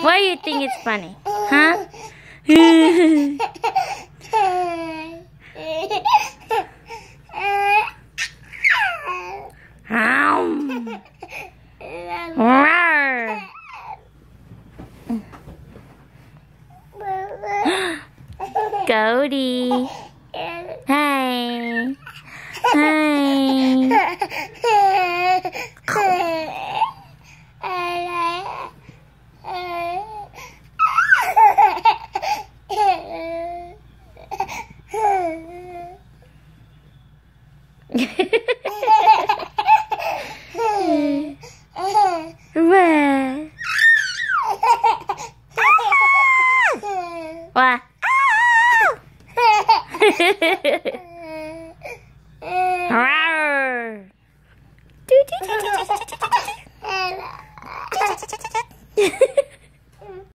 Why do you think it's funny? Huh? Cody. Hi. Hi. What? Rawr.